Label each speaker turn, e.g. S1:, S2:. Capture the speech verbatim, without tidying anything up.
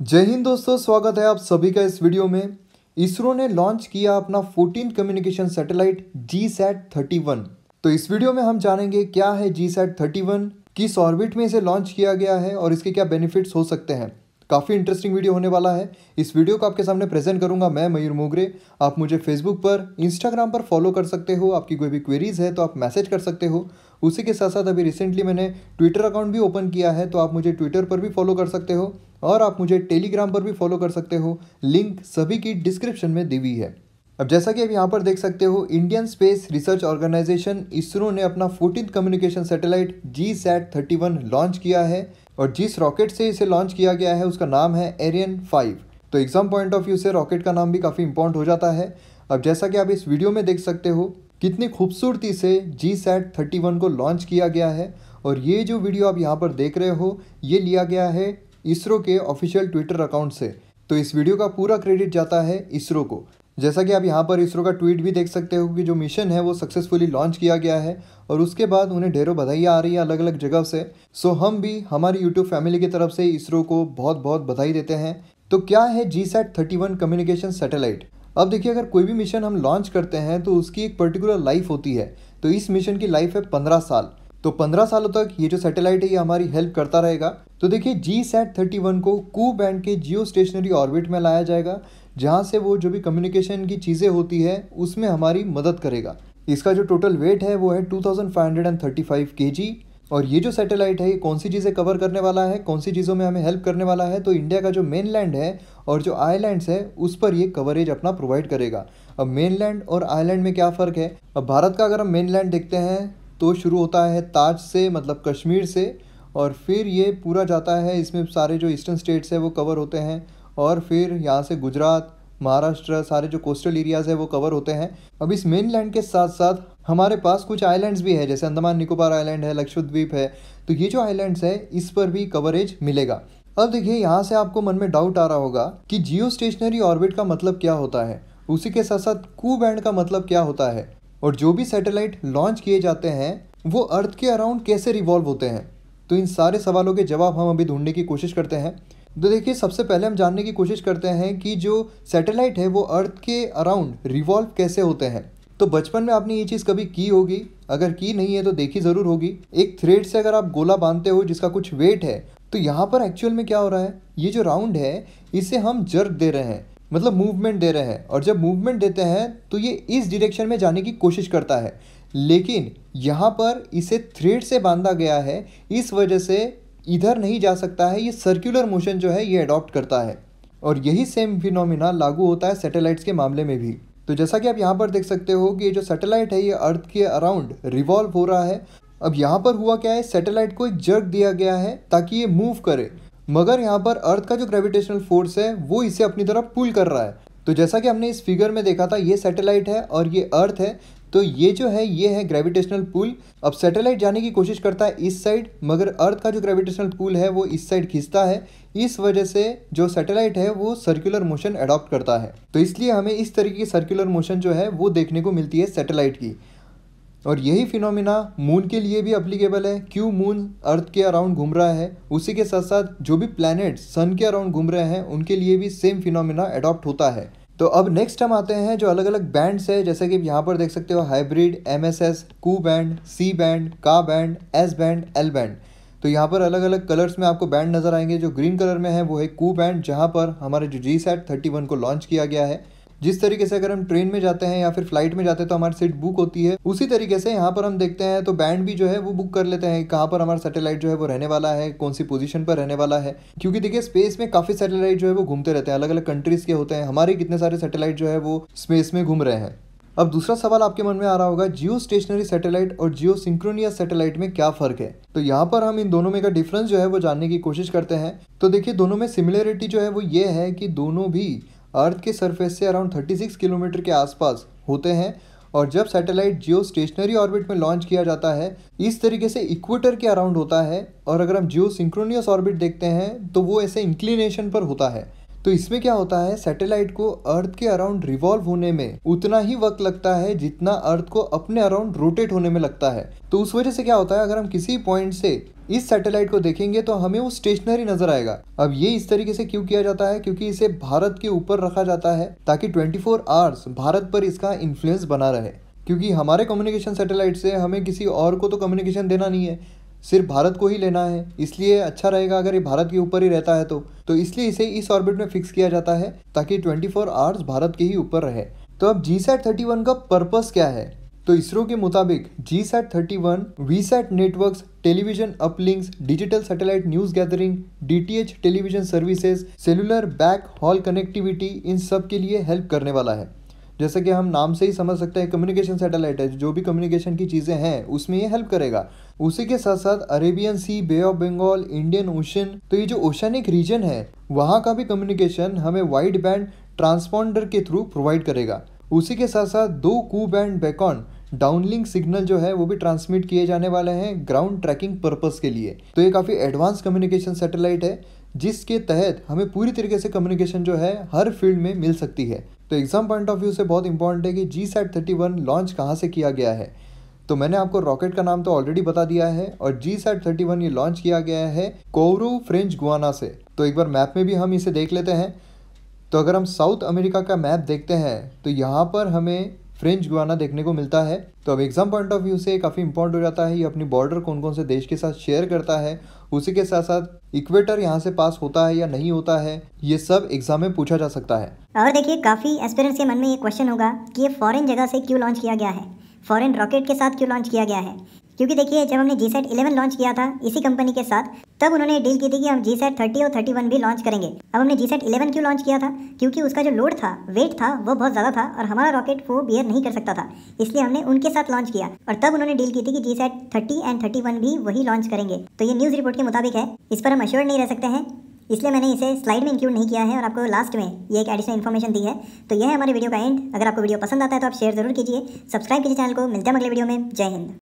S1: जय हिंद दोस्तों, स्वागत है आप सभी का इस वीडियो में। इसरो ने लॉन्च किया अपना fourteen communication satellite GSAT thirty one. तो इस वीडियो में हम जानेंगे क्या है जी सैट थर्टी वन, किस ऑर्बिट में इसे लॉन्च किया गया है और इसके क्या बेनिफिट्स हो सकते हैं। काफ़ी इंटरेस्टिंग वीडियो होने वाला है। इस वीडियो को आपके सामने प्रेजेंट करूंगा मैं मयूर मोगरे। आप मुझे फेसबुक पर, इंस्टाग्राम पर फॉलो कर सकते हो। आपकी कोई भी क्वेरीज है तो आप मैसेज कर सकते हो। उसी के साथ साथ अभी रिसेंटली मैंने ट्विटर अकाउंट भी ओपन किया है, तो आप मुझे ट्विटर पर भी फॉलो कर सकते हो और आप मुझे टेलीग्राम पर भी फॉलो कर सकते हो। लिंक सभी की डिस्क्रिप्शन में दी हुई है। अब जैसा कि आप यहाँ पर देख सकते हो, Indian space research organisation ISRO ने अपना fourteen communication satellite GSAT thirty one launch किया है और जिस रॉकेट से इसे लॉन्च किया गया है उसका नाम है एरियन फाइव। तो एग्जाम पॉइंट ऑफ व्यू से रॉकेट का नाम भी काफ़ी इंपॉर्टेंट हो जाता है। अब जैसा कि आप इस वीडियो में देख सकते हो कितनी खूबसूरती से जी सैट थर्टी वन को लॉन्च किया गया है। और ये जो वीडियो आप यहाँ पर देख रहे हो ये लिया गया है इसरो के ऑफिशियल ट्विटर अकाउंट से। तो इस वीडियो का पूरा क्रेडिट जाता है इसरो को। जैसा कि आप यहाँ पर इसरो का ट्वीट भी देख सकते हो कि जो मिशन है वो सक्सेसफुली लॉन्च किया गया है और उसके बाद उन्हें ढेरों बधाइयाँ आ रही है अलग अलग जगह से। सो हम भी हमारी यूट्यूब फैमिली की तरफ से इसरो को बहुत बहुत बधाई देते हैं। तो क्या है GSAT thirty one communication satellite? अब देखिए, अगर कोई भी मिशन हम लॉन्च करते हैं तो उसकी एक पर्टिकुलर लाइफ होती है। तो इस मिशन की लाइफ है पंद्रह साल। तो पंद्रह सालों तक ये जो सैटेलाइट है ये हमारी हेल्प करता रहेगा। तो देखिए, जी सैट थर्टी वन को कू बैंड के जियो स्टेशनरी ऑर्बिट में लाया जाएगा, जहाँ से वो जो भी कम्युनिकेशन की चीज़ें होती है उसमें हमारी मदद करेगा। इसका जो टोटल वेट है वो है two thousand five hundred thirty five kg. और ये जो सैटेलाइट है ये कौन सी चीज़ें कवर करने वाला है, कौन सी चीज़ों में हमें हेल्प करने वाला है, तो इंडिया का जो मेनलैंड है और जो आइलैंड्स है उस पर ये कवरेज अपना प्रोवाइड करेगा। अब मेनलैंड और आइलैंड में क्या फ़र्क है? अब भारत का अगर हम मेनलैंड देखते हैं तो शुरू होता है ताज से, मतलब कश्मीर से, और फिर ये पूरा जाता है, इसमें सारे जो ईस्टर्न स्टेट्स है वो कवर होते हैं और फिर यहाँ से गुजरात, महाराष्ट्र, सारे जो कोस्टल एरियाज़ है वो कवर होते हैं। अब इस मेनलैंड के साथ साथ हमारे पास कुछ आइलैंड्स भी है, जैसे अंडमान निकोबार आइलैंड है, लक्षद्वीप है। तो ये जो आइलैंड्स है इस पर भी कवरेज मिलेगा। अब देखिए, यहाँ से आपको मन में डाउट आ रहा होगा कि जियो स्टेशनरी ऑर्बिट का मतलब क्या होता है, उसी के साथ साथ कू बैंड का मतलब क्या होता है, और जो भी सैटेलाइट लॉन्च किए जाते हैं वो अर्थ के अराउंड कैसे रिवॉल्व होते हैं। तो इन सारे सवालों के जवाब हम अभी ढूंढने की कोशिश करते हैं। तो देखिए, सबसे पहले हम जानने की कोशिश करते हैं कि जो सैटेलाइट है वो अर्थ के अराउंड रिवॉल्व कैसे होते हैं। तो बचपन में आपने ये चीज़ कभी की होगी, अगर की नहीं है तो देखी ज़रूर होगी। एक थ्रेड से अगर आप गोला बांधते हो जिसका कुछ वेट है, तो यहाँ पर एक्चुअल में क्या हो रहा है, ये जो राउंड है इसे हम जर्क दे रहे हैं, मतलब मूवमेंट दे रहे हैं। और जब मूवमेंट देते हैं तो ये इस डायरेक्शन में जाने की कोशिश करता है, लेकिन यहाँ पर इसे थ्रेड से बांधा गया है, इस वजह से इधर नहीं जा सकता है। ये सर्कुलर मोशन जो है ये अडॉप्ट करता है और यही सेम फिनोमिना लागू होता है सैटेलाइट्स के मामले में भी। तो जैसा कि आप यहाँ पर देख सकते हो कि ये जो सैटेलाइट है ये अर्थ के अराउंड रिवॉल्व हो रहा है। अब यहाँ पर हुआ क्या है, सैटेलाइट को एक जर्क दिया गया है ताकि ये मूव करे, मगर यहाँ पर अर्थ का जो ग्रेविटेशनल फोर्स है वो इसे अपनी तरफ पुल कर रहा है। तो जैसा कि हमने इस फिगर में देखा था, ये सैटेलाइट है और ये अर्थ है। तो ये जो है ये है ग्रेविटेशनल पुल। अब सैटेलाइट जाने की कोशिश करता है इस साइड, मगर अर्थ का जो ग्रेविटेशनल पुल है वो इस साइड खींचता है। इस वजह से जो सैटेलाइट है वो सर्कुलर मोशन अडॉप्ट करता है। तो इसलिए हमें इस तरीके की सर्कुलर मोशन जो है वो देखने को मिलती है सैटेलाइट की। और यही फिनोमिना मून के लिए भी अप्लीकेबल है। क्यों मून अर्थ के अराउंड घूम रहा है, उसी के साथ साथ जो भी प्लैनेट्स सन के अराउंड घूम रहे हैं उनके लिए भी सेम फिनोमिना अडॉप्ट होता है। तो अब नेक्स्ट हम आते हैं जो अलग अलग बैंड्स है, जैसे कि यहाँ पर देख सकते हो hybrid, M S S, Ku band, C band, Ka band, S band, L band. तो यहाँ पर अलग अलग कलर्स में आपको बैंड नज़र आएंगे। जो ग्रीन कलर में है वो है कू बैंड, जहाँ पर हमारे जो जी सैट थर्टी वन को लॉन्च किया गया है। जिस तरीके से अगर हम ट्रेन में जाते हैं या फिर फ्लाइट में जाते हैं तो हमारी सीट बुक होती है, उसी तरीके से यहाँ पर हम देखते हैं तो बैंड भी जो है वो बुक कर लेते हैं कहाँ पर हमारा सैटेलाइट जो है वो रहने वाला है, कौन सी पोजीशन पर रहने वाला है। क्योंकि देखिए, स्पेस में काफ़ी सैटेलाइट जो है वो घूमते रहते हैं, अलग अलग कंट्रीज़ के होते हैं। हमारे कितने सारे सैटेलाइट जो है वो स्पेस में घूम रहे हैं। अब दूसरा सवाल आपके मन में आ रहा होगा, जियो स्टेशनरी सैटेलाइट और जियो सिंक्रोनियस सैटेलाइट में क्या फ़र्क है। तो यहाँ पर हम इन दोनों में का डिफरेंस जो है वो जानने की कोशिश करते हैं। तो देखिए, दोनों में सिमिलरिटी जो है वो ये है कि दोनों भी अर्थ के सरफेस से अराउंड थर्टी सिक्स किलोमीटर के आसपास होते हैं। और जब सैटेलाइट जियो स्टेशनरी ऑर्बिट में लॉन्च किया जाता है इस तरीके से इक्वेटर के अराउंड होता है, और अगर हम जियो सिंक्रोनियस ऑर्बिट देखते हैं तो वो ऐसे इंक्लिनेशन पर होता है। तो इसमें क्या होता है, सैटेलाइट को अर्थ के अराउंड रिवॉल्व होने में उतना ही वक्त लगता है जितना अर्थ को अपने अराउंड रोटेट होने में लगता है। तो उस वजह से क्या होता है, अगर हम किसी पॉइंट से इस सैटेलाइट को देखेंगे तो हमें वो स्टेशनरी नजर आएगा। अब ये इस तरीके से क्यों किया जाता है, क्योंकि इसे भारत के ऊपर रखा जाता है ताकि ट्वेंटी फोर आवर्स भारत पर इसका इन्फ्लुएंस बना रहे। क्योंकि हमारे कम्युनिकेशन सैटेलाइट से हमें किसी और को तो कम्युनिकेशन देना नहीं है, सिर्फ भारत को ही लेना है, इसलिए अच्छा रहेगा अगर ये भारत के ऊपर ही रहता है तो तो इसलिए इसे इस ऑर्बिट में फिक्स किया जाता है ताकि ट्वेंटी फोर आवर्स भारत के ही ऊपर रहे। तो अब जी सैट थर्टी वन का पर्पस क्या है? तो इसरो के मुताबिक GSAT thirty one VSAT networks, television uplinks, digital satellite news gathering, D T H television services, cellular backhaul connectivity, इन सब के लिए हेल्प करने वाला है। जैसे कि हम नाम से ही समझ सकते हैं कम्युनिकेशन सैटेलाइट है, जो भी कम्युनिकेशन की चीज़ें हैं उसमें ये हेल्प करेगा। उसी के साथ साथ Arabian Sea, Bay of Bengal, Indian Ocean, तो ये जो ओशनिक रीजन है वहाँ का भी कम्युनिकेशन हमें वाइड बैंड ट्रांसपॉन्डर के थ्रू प्रोवाइड करेगा। उसी के साथ साथ दो Ku band beacon downlink signal जो है वो भी ट्रांसमिट किए जाने वाले हैं ग्राउंड ट्रैकिंग पर्पस के लिए। तो ये काफ़ी एडवांस कम्युनिकेशन सैटेलाइट है जिसके तहत हमें पूरी तरीके से कम्युनिकेशन जो है हर फील्ड में मिल सकती है। तो एग्जाम पॉइंट ऑफ व्यू से बहुत इंपॉर्टेंट है कि GSAT thirty one launch कहाँ से किया गया है। तो मैंने आपको रॉकेट का नाम तो ऑलरेडी बता दिया है और जी सैट थर्टी वन ये लॉन्च किया गया है कोउरू, फ्रेंच गुआना से। तो एक बार मैप में भी हम इसे देख लेते हैं। तो अगर हम साउथ अमेरिका का मैप देखते हैं तो यहाँ पर हमें फ्रेंच गुआना देखने को मिलता है। तो अब एग्जाम पॉइंट ऑफ व्यू से काफ़ी इंपॉर्टेंट हो जाता है ये अपनी बॉर्डर कौन कौन से देश के साथ शेयर करता है, उसी के साथ साथ इक्वेटर यहाँ से पास होता है या नहीं होता है, ये सब एग्जाम में पूछा जा सकता है।
S2: और देखिए काफ़ी एस्पिरेंट्स के मन में ये क्वेश्चन होगा कि ये फॉरेन जगह से क्यों लॉन्च किया गया है, फॉरेन रॉकेट के साथ क्यों लॉन्च किया गया है। क्योंकि देखिए जब हमने जी सैट इलेवन लॉन्च किया था इसी कंपनी के साथ, तब उन्होंने डील की थी कि हम जी सैट थर्टी और थर्टी वन भी लॉन्च करेंगे। अब हमने जी सैट इलेवन क्यों लॉन्च किया था, क्योंकि उसका जो लोड था, वेट था, वो बहुत ज़्यादा था और हमारा रॉकेट वो बियर नहीं कर सकता था, इसलिए हमने उनके साथ लॉन्च किया। और तब उन्होंने डील की थी कि GSAT thirty and thirty one भी वही लॉन्च करेंगे। तो ये न्यूज़ रिपोर्ट के मुताबिक है, इस पर हम अश्योर्ड नहीं रह सकते हैं, इसलिए मैंने इसे स्लाइड में इंक्लूड नहीं किया है और आपको लास्ट में ये एक एडिशनल इन्फॉर्मेशन दी है। तो यह है हमारे वीडियो का एंड। अगर आपको वीडियो पसंद आता है तो आप शेयर जरूर कीजिए, सब्सक्राइब कीजिए चैनल को। मिलते हैं अगले वीडियो में। जय हिंद।